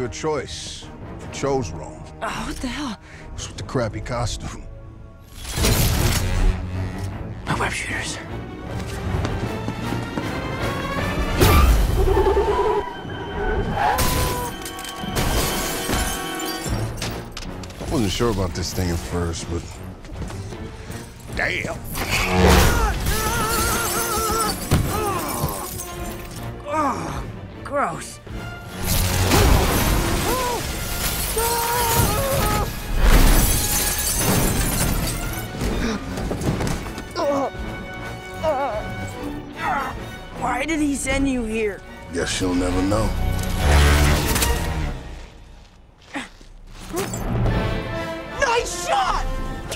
your choice. You chose wrong. What the hell? What's with the crappy costume? My web shooters. I wasn't sure about this thing at first, but... Damn! Oh, gross. Why did he send you here? Guess you'll never know. Nice shot!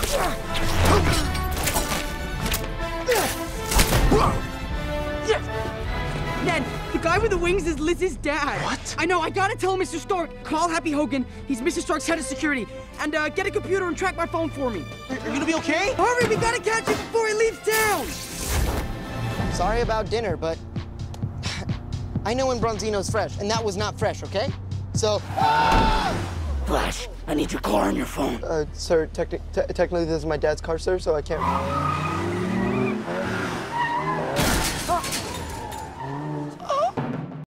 Ned, the guy with the wings is Liz's dad. What? I know, I gotta tell Mr. Stark. Call Happy Hogan. He's Mr. Stark's head of security. And get a computer and track my phone for me. Are you gonna be okay? Hurry, we gotta catch him before he leaves town! Sorry about dinner, but I know when Bronzino's fresh, and that was not fresh, okay? So... Flash, I need your car and your phone. Sir, technically this is my dad's car, sir, so I can't...